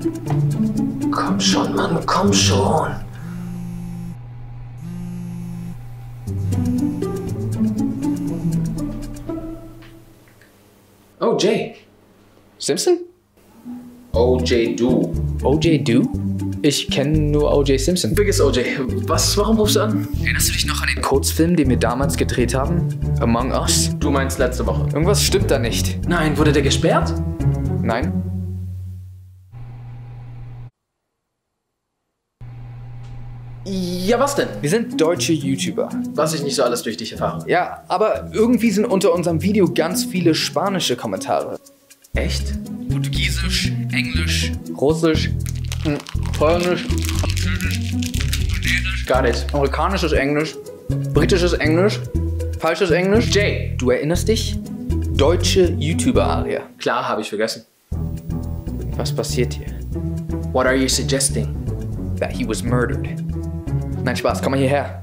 Komm schon, Mann, komm schon. Oh, Jay. Simpson? O.J. Do. O.J. Do? Ich kenne nur O.J. Simpson. Vergiss O.J. Warum rufst du an? Erinnerst du dich noch an den Kurzfilm, den wir damals gedreht haben? Among Us? Du meinst letzte Woche. Irgendwas stimmt da nicht. Nein, wurde der gesperrt? Nein? Ja, was denn? Wir sind deutsche YouTuber. Was ich nicht so alles durch dich erfahre. Ja, aber irgendwie sind unter unserem Video ganz viele spanische Kommentare. Echt? Portugiesisch, Englisch, Russisch, Polnisch, Got it. amerikanisches Englisch, britisches Englisch, falsches Englisch. Jay. Du erinnerst dich? Deutsche YouTuber-Aria. Klar, habe ich vergessen. Was passiert hier? What are you suggesting? That he was murdered. Nein, Spaß, komm mal hierher.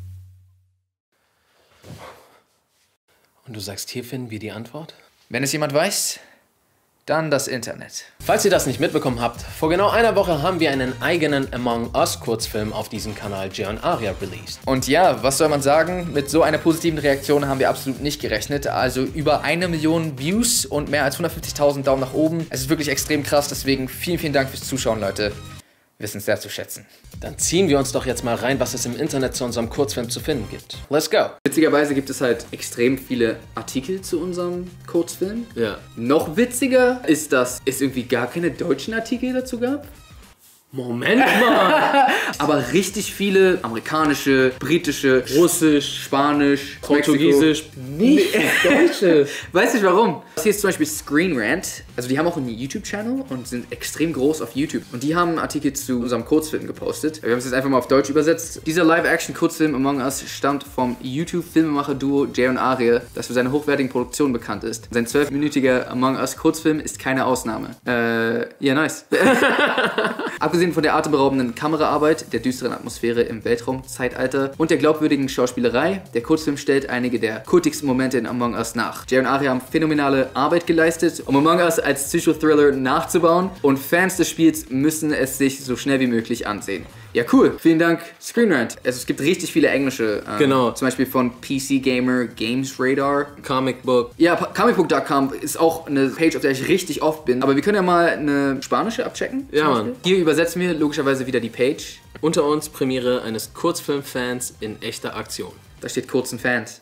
Und du sagst, hier finden wir die Antwort? Wenn es jemand weiß, dann das Internet. Falls ihr das nicht mitbekommen habt, vor genau einer Woche haben wir einen eigenen Among Us Kurzfilm auf diesem Kanal Jay und Aria released. Und ja, was soll man sagen? Mit so einer positiven Reaktion haben wir absolut nicht gerechnet. Also über 1 Million Views und mehr als 150.000 Daumen nach oben. Es ist wirklich extrem krass, deswegen vielen Dank fürs Zuschauen, Leute. Wir wissen es sehr zu schätzen. Dann ziehen wir uns doch jetzt mal rein, was es im Internet zu unserem Kurzfilm zu finden gibt. Let's go! Witzigerweise gibt es halt extrem viele Artikel zu unserem Kurzfilm. Ja. Noch witziger ist, dass es irgendwie gar keine deutschen Artikel dazu gab. Moment mal! Aber richtig viele amerikanische, britische, Russisch, Spanisch, Portugiesisch, nicht Deutsche. Weiß nicht warum. Das hier ist zum Beispiel Screen Rant. Also die haben auch einen YouTube-Channel und sind extrem groß auf YouTube. Und die haben einen Artikel zu unserem Kurzfilm gepostet. Wir haben es jetzt einfach mal auf Deutsch übersetzt. Dieser Live-Action-Kurzfilm Among Us stammt vom YouTube-Filmemacher-Duo Jay und Aria, das für seine hochwertigen Produktionen bekannt ist. Sein 12-minütiger Among Us-Kurzfilm ist keine Ausnahme. Ja, nice. Abgesehen von der atemberaubenden Kameraarbeit, der düsteren Atmosphäre im Weltraumzeitalter und der glaubwürdigen Schauspielerei, der Kurzfilm stellt einige der kultigsten Momente in Among Us nach. Jay und Aria haben phänomenale Arbeit geleistet, um Among Us als Psychothriller nachzubauen, und Fans des Spiels müssen es sich so schnell wie möglich ansehen. Ja, cool. Vielen Dank, Screen Rant. Also, es gibt richtig viele englische. Genau. Zum Beispiel von PC Gamer, Games Radar. Comic Book. Ja, comicbook.com ist auch eine Page, auf der ich richtig oft bin. Aber wir können ja mal eine spanische abchecken. Ja, Mann. Hier übersetzen wir logischerweise wieder die Page. Unter uns Premiere eines Kurzfilmfans in echter Aktion. Da steht kurzen Fans.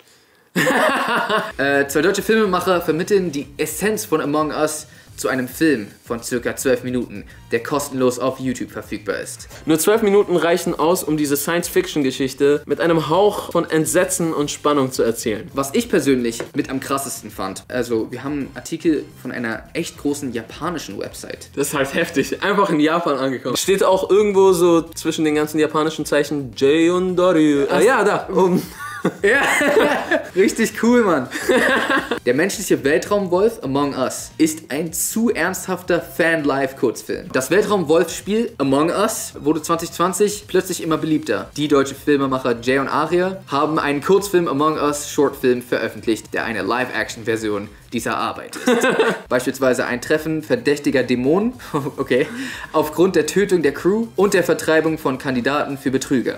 2 deutsche Filmemacher vermitteln die Essenz von Among Us zu einem Film von ca. 12 Minuten, der kostenlos auf YouTube verfügbar ist. Nur 12 Minuten reichen aus, um diese Science-Fiction-Geschichte mit einem Hauch von Entsetzen und Spannung zu erzählen. Was ich persönlich mit am krassesten fand, also wir haben einen Artikel von einer echt großen japanischen Website. Das ist halt heftig. Einfach in Japan angekommen. Steht auch irgendwo so zwischen den ganzen japanischen Zeichen Jay und Dario. Ah ja, da oben. Ja, richtig cool, Mann. Der menschliche Weltraumwolf Among Us ist ein zu ernsthafter Fan-Live-Kurzfilm. Das Weltraumwolf-Spiel Among Us wurde 2020 plötzlich immer beliebter. Die deutsche Filmemacher Jay und Aria haben einen Kurzfilm Among Us Shortfilm veröffentlicht, der eine Live-Action-Version dieser Arbeit ist. Beispielsweise ein Treffen verdächtiger Dämonen, okay, aufgrund der Tötung der Crew und der Vertreibung von Kandidaten für Betrüger.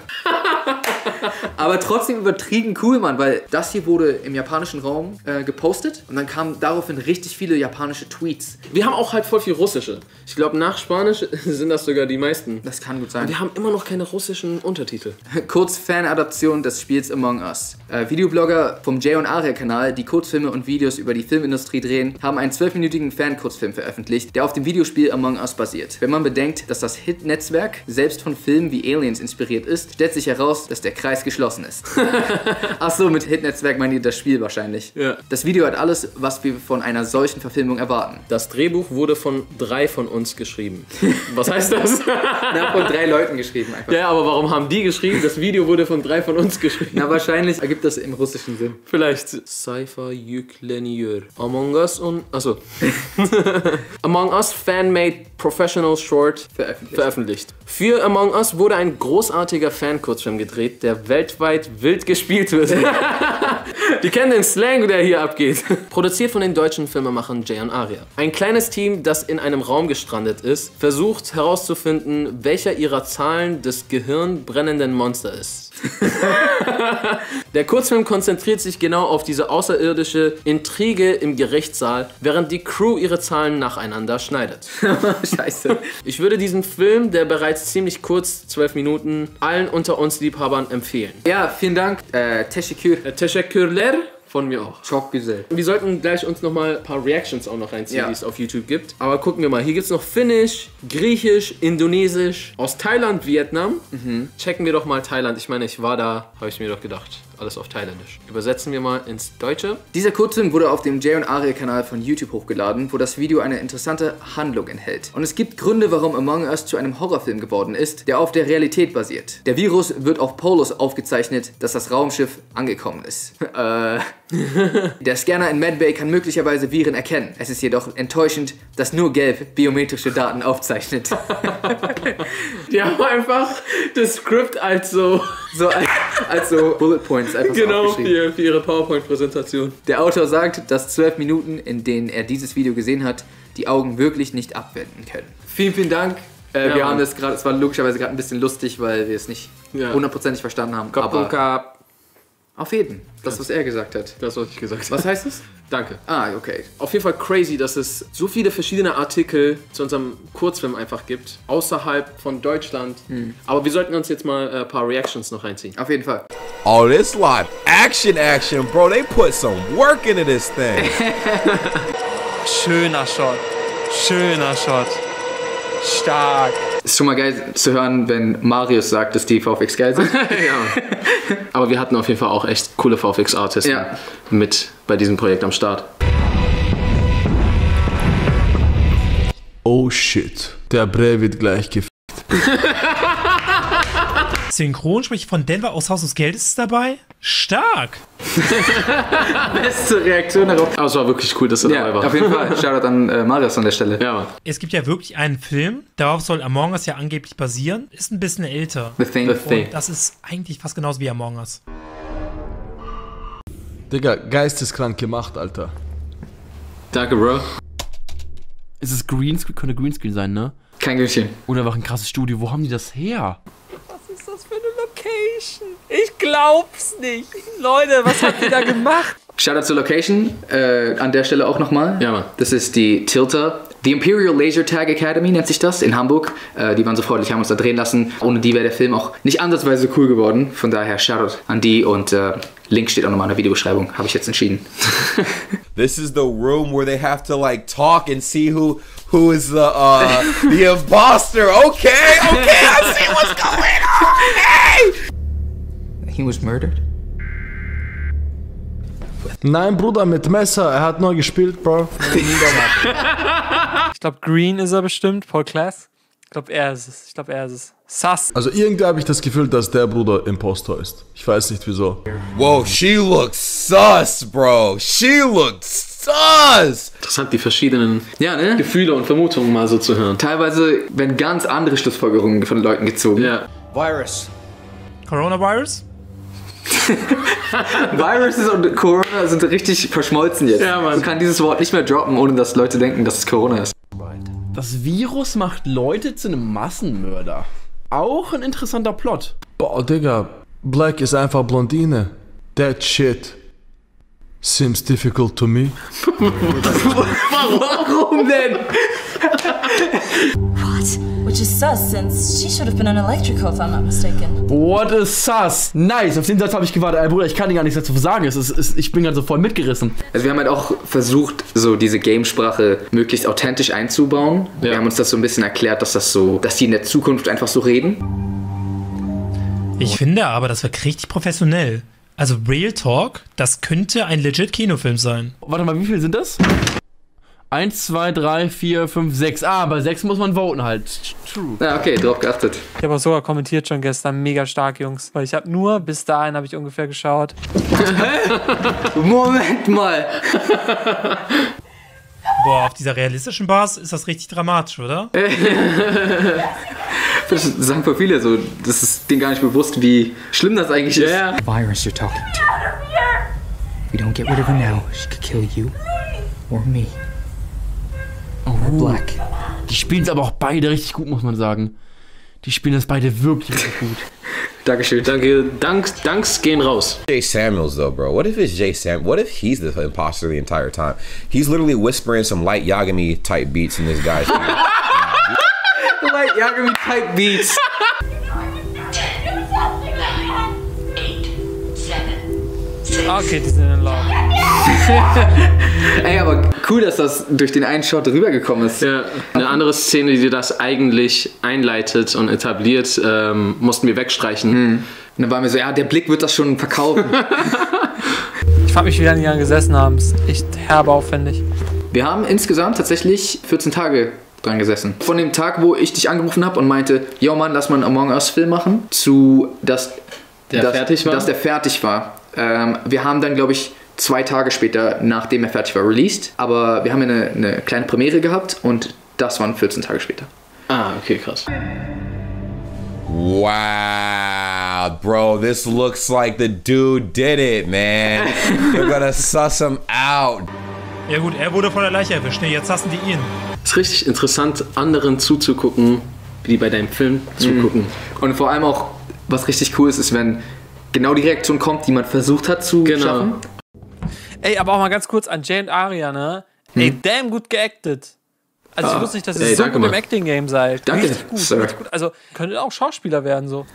Aber trotzdem übertrieben cool, Mann, weil das hier wurde im japanischen Raum gepostet und dann kamen daraufhin richtig viele japanische Tweets. Wir haben auch halt voll viel Russische. Ich glaube, nach Spanisch sind das sogar die meisten. Das kann gut sein. Und wir haben immer noch keine russischen Untertitel. Kurz Fan-Adaption des Spiels Among Us. Videoblogger vom Jay und Aria Kanal, die Kurzfilme und Videos über die Filmindustrie drehen, haben einen 12-minütigen Fan-Kurzfilm veröffentlicht, der auf dem Videospiel Among Us basiert. Wenn man bedenkt, dass das Hit-Netzwerk selbst von Filmen wie Aliens inspiriert ist, stellt sich heraus, dass der Kreis geschlossen ist. Achso, mit Hit-Netzwerk meint ihr das Spiel wahrscheinlich. Ja. Das Video hat alles, was wir von einer solchen Verfilmung erwarten. Das Drehbuch wurde von 3 von uns geschrieben. Was heißt das? Na, von 3 Leuten geschrieben einfach. Ja, aber warum haben die geschrieben? Das Video wurde von 3 von uns geschrieben. Na, wahrscheinlich ergibt das im russischen Sinn. Vielleicht. Cypher Yükleniyor. Among Us und... Achso. Among Us Fan-Made Professional Short veröffentlicht. Für Among Us wurde ein großartiger Fan-Kurzfilm gedreht, der weltweit wild gespielt wird. Die kennen den Slang, der hier abgeht. Produziert von den deutschen Filmemachern Jay und Aria. Ein kleines Team, das in einem Raum gestrandet ist, versucht herauszufinden, welcher ihrer Zahlen des gehirnbrennenden Monster ist. Der Kurzfilm konzentriert sich genau auf diese außerirdische Intrige im Gerichtssaal, während die Crew ihre Zahlen nacheinander schneidet. Scheiße. Ich würde diesen Film, der bereits ziemlich kurz, 12 Minuten, allen unter uns Liebhabern empfehlen. Ja, vielen Dank. Teşekkür. Teşekkürler von mir auch. Çok güzel. Wir sollten gleich uns nochmal ein paar Reactions auch noch reinziehen, Ja. die es auf YouTube gibt. Aber gucken wir mal. Hier gibt es noch Finnisch, Griechisch, Indonesisch, aus Thailand, Vietnam. Checken wir doch mal Thailand. Ich meine, ich war da, habe ich mir doch gedacht. Alles auf Thailändisch. Übersetzen wir mal ins Deutsche. Dieser Kurzfilm wurde auf dem Jay und Aria Kanal von YouTube hochgeladen, wo das Video eine interessante Handlung enthält. Und es gibt Gründe, warum Among Us zu einem Horrorfilm geworden ist, der auf der Realität basiert. Der Virus wird auf Polos aufgezeichnet, dass das Raumschiff angekommen ist. Der Scanner in Medbay kann möglicherweise Viren erkennen. Es ist jedoch enttäuschend, dass nur Gelb biometrische Daten aufzeichnet. Die haben einfach das Skript als so... als so Bullet Points einfach so Genau, aufgeschrieben. für ihre PowerPoint-Präsentation. Der Autor sagt, dass 12 Minuten, in denen er dieses Video gesehen hat, die Augen wirklich nicht abwenden können. Vielen, vielen Dank. Wir Mann. haben das gerade, es war logischerweise gerade ein bisschen lustig, weil wir es nicht hundertprozentig verstanden haben. Aber auf jeden. Das, was er gesagt hat. Das, was ich gesagt habe. Was heißt es? Danke. Ah, okay. Auf jeden Fall crazy, dass es so viele verschiedene Artikel zu unserem Kurzfilm einfach gibt, außerhalb von Deutschland. Aber wir sollten uns jetzt mal ein paar Reactions noch reinziehen. Auf jeden Fall. Oh, this live action, bro. They put some work into this thing. Schöner Shot. Schöner Shot. Stark. Ist schon mal geil zu hören, wenn Marius sagt, dass die VFX geil sind. Ja. Aber wir hatten auf jeden Fall auch echt coole VFX-Artisten mit bei diesem Projekt am Start. Oh shit, der Bre wird gleich gefickt. Synchronsprecher von Denver aus Haus des Geldes ist dabei. Stark! Beste Reaktion darauf. Aber es war wirklich cool, dass er dabei war. Auf jeden Fall. Shoutout an Marius an der Stelle. Ja, Mann. Es gibt ja wirklich einen Film, darauf soll Among Us ja angeblich basieren. Ist ein bisschen älter. The Thing. Und das ist eigentlich fast genauso wie Among Us. Digga, geisteskrank gemacht, Alter. Danke, Bro. Ist es Greenscreen? Könnte Greenscreen sein, ne? Kein Gütchen. Oder einfach ein krasses Studio. Wo haben die das her? Was ist das für eine Location? Ich glaub's nicht. Leute, was habt ihr da gemacht? Shoutout zur Location, an der Stelle auch nochmal. Ja, Mann. Das ist die Tilta. The Imperial Laser Tag Academy nennt sich das, in Hamburg. Die waren so freundlich, haben uns da drehen lassen. Ohne die wäre der Film auch nicht ansatzweise cool geworden. Von daher Shoutout an die und Link steht auch nochmal in der Videobeschreibung. Habe ich jetzt entschieden. This is the room where they have to like talk and see who is the imposter. Okay, I see what's going on. Hey! He was murdered? Nein, Bruder, mit Messer. Er hat neu gespielt, Bro. Ich glaube, Green ist er bestimmt. Paul Class. Ich glaube, er ist es. Sus. Also irgendwie habe ich das Gefühl, dass der Bruder Impostor ist. Ich weiß nicht wieso. Whoa, she looks sus, bro. She looks sus. Interessant, die verschiedenen Ja, ne? Gefühle und Vermutungen mal so zu hören. Teilweise werden ganz andere Schlussfolgerungen von Leuten gezogen. Ja. Virus. Coronavirus? Viruses und Corona sind richtig verschmolzen jetzt. Ja, Mann. Man kann dieses Wort nicht mehr droppen, ohne dass Leute denken, dass es Corona ist. Das Virus macht Leute zu einem Massenmörder. Auch ein interessanter Plot. Boah, Digga. Black ist einfach Blondine. That shit seems difficult to me. Warum denn? What? Which is sus, since she should have been an electrical, if I'm not mistaken. What a sus. Nice, auf den Satz habe ich gewartet. Ey, Bruder, ich kann dir gar nichts dazu sagen. Ich bin gerade so voll mitgerissen. Also wir haben halt auch versucht, so diese Gamesprache möglichst authentisch einzubauen. Ja. Wir haben uns das so ein bisschen erklärt, dass die in der Zukunft einfach so reden. Ich finde aber, das wirkt richtig professionell. Also Real Talk, das könnte ein legit Kinofilm sein. Warte mal, wie viel sind das? 1, 2, 3, 4, 5, 6. Ah, bei 6 muss man voten halt. True. Ja, okay, drauf geachtet. Ich habe auch sogar kommentiert schon gestern. Mega stark, Jungs. Weil ich habe nur, bis dahin habe ich ungefähr geschaut. Moment mal. Boah, auf dieser realistischen Basis ist das richtig dramatisch, oder? Das sagen voll viele so, das ist denen gar nicht bewusst, wie schlimm das eigentlich ist. Virus you're talking to. we don't get rid of her now, she could kill you or me. Or Black. Die spielen es aber auch beide richtig gut, muss man sagen. Die spielen das beide wirklich richtig gut. Dankeschön. Danke, Danks gehen raus. Jay Samuels though, bro. What if it's Jay Sam? What if he's the imposter the entire time? He's literally whispering some light Yagami type beats in this guy's ear. Light Yagami type beats. 8, 7, 6. Okay, die sind in Lauf. Ey, aber cool, dass das durch den einen Shot rübergekommen ist. Ja, eine andere Szene, die das eigentlich einleitet und etabliert, mussten wir wegstreichen. Und dann waren wir so, ja, der Blick wird das schon verkaufen. Ich frag mich, wie lange die dann gesessen haben. Das ist echt herbe aufwendig. Wir haben insgesamt tatsächlich 14 Tage dran gesessen. Von dem Tag, wo ich dich angerufen habe und meinte, yo Mann, lass mal einen Among Us-Film machen, zu dass der fertig war. Wir haben dann, glaube ich, 2 Tage später, nachdem er fertig war, released. Aber wir haben eine kleine Premiere gehabt und das waren 14 Tage später. Ah, okay, krass. Wow, bro, this looks like the dude did it, man. They're gonna suss him out. Ja gut, er wurde von der Leiche erwischt, ne? Jetzt hassen die ihn. Es ist richtig interessant, anderen zuzugucken, wie die bei deinem Film zugucken. Und vor allem auch, was richtig cool ist, wenn genau die Reaktion kommt, die man versucht hat zu schaffen. Ey, aber auch mal ganz kurz an Jay und Aria, ne? Ey, damn gut geactet. Also ich wusste nicht, dass ihr so gut im Acting-Game seid. Danke, richtig gut, Sir. richtig gut. Also könntet auch Schauspieler werden, so.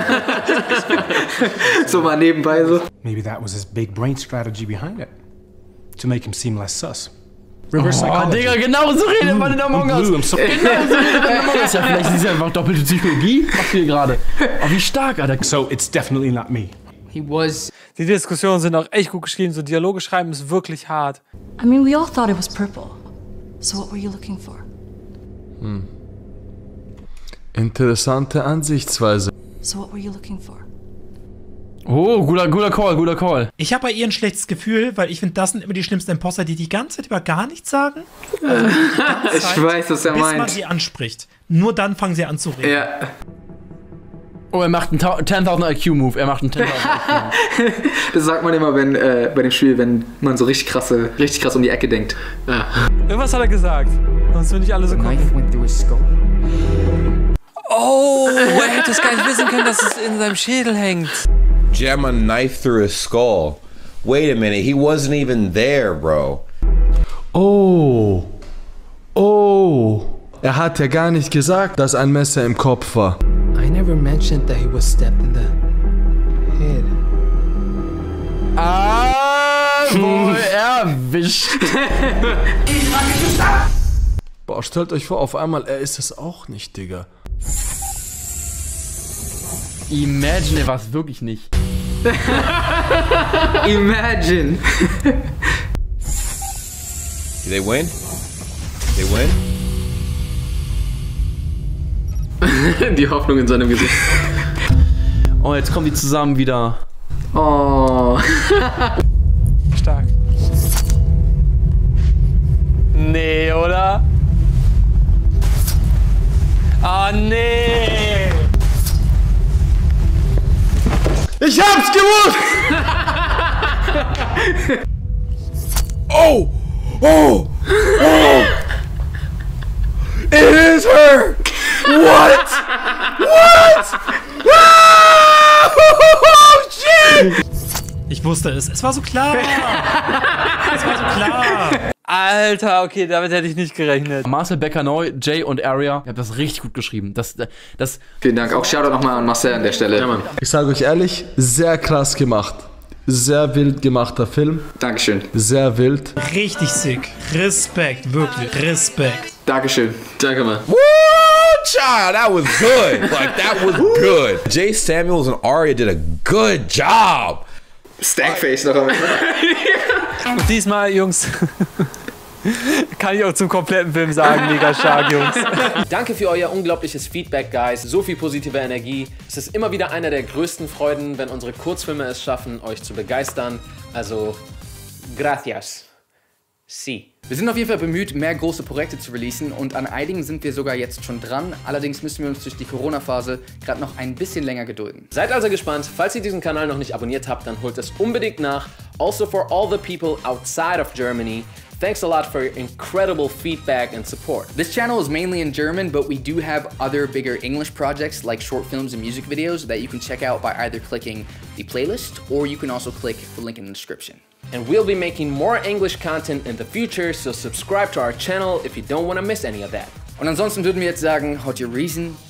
So mal nebenbei so. Maybe that was his big brain strategy behind it. To make him seem less sus. Reverse psychology. Digga, genau so redet man in Among Us. Genau so redet man in Among Us. Ja, vielleicht ist es einfach doppelte Psychologie. Macht ihr gerade. Oh, wie stark, Alter. So it's definitely not me. Die Diskussionen sind auch echt gut geschrieben. So Dialoge schreiben ist wirklich hart. I mean, we all thought it was purple. So what were you looking for? Interessante Ansichtsweise. So what were you looking for? Oh, guter Call. Ich habe bei ihr ein schlechtes Gefühl, weil ich finde, das sind immer die schlimmsten Imposter, die ganze Zeit über gar nichts sagen. Also die ganze Ich Zeit, weiß, was er bis man meint. sie anspricht. Nur dann fangen sie an zu reden. Ja. Oh, er macht einen 10.000 IQ-Move. Das sagt man immer, wenn bei dem Spiel, wenn man so richtig krass um die Ecke denkt. Ja. Irgendwas hat er gesagt. Sonst würde ich alle so gucken. Oh, er hätte es gar nicht wissen können, dass es in seinem Schädel hängt. Jam a knife through his skull. Wait a minute, he wasn't even there, bro. Oh. Er hat ja gar nicht gesagt, dass ein Messer im Kopf war. I never mentioned that he was stabbed in the head. Wohl erwischt. Boah, stellt euch vor, auf einmal, er ist es auch nicht, Digga. Imagine, er war es wirklich nicht. Imagine. They win? They win? Die Hoffnung in seinem Gesicht. Oh, jetzt kommen die zusammen wieder. Oh. Stark. Nee, oder? Ah, nee. Ich hab's gewusst! Oh! It is her! What? Oh, shit! Ich wusste es. Es war so klar. Es war so klar. Alter, okay, damit hätte ich nicht gerechnet. Marcel Becker-Neu, Jay und Aria, ihr habt das richtig gut geschrieben. Vielen Dank. Auch Shoutout nochmal an Marcel an der Stelle. Ja, Mann. Ich sage euch ehrlich, sehr krass gemacht. Sehr wild gemachter Film. Dankeschön. Sehr wild. Richtig sick. Respekt, wirklich. Respekt. Dankeschön. Danke, Mann. Woo, child, that was good. Like, that was good. Jay Samuels and Aria did a good job. Stackface noch einmal. Und diesmal, Jungs, kann ich auch zum kompletten Film sagen, mega stark, Jungs. Danke für euer unglaubliches Feedback, Guys. So viel positive Energie. Es ist immer wieder eine der größten Freuden, wenn unsere Kurzfilme es schaffen, euch zu begeistern. Also, gracias. Sí. Wir sind auf jeden Fall bemüht, mehr große Projekte zu releasen und an einigen sind wir sogar jetzt schon dran. Allerdings müssen wir uns durch die Corona-Phase gerade noch ein bisschen länger gedulden. Seid also gespannt. Falls ihr diesen Kanal noch nicht abonniert habt, dann holt es unbedingt nach. Also for all the people outside of Germany, thanks a lot for your incredible feedback and support. This channel is mainly in German, but we do have other bigger English projects like short films and music videos that you can check out by either clicking the playlist or you can also click the link in the description. And we'll be making more English content in the future, so subscribe to our channel if you don't want to miss any of that. Und ansonsten würden wir jetzt sagen, haut your reason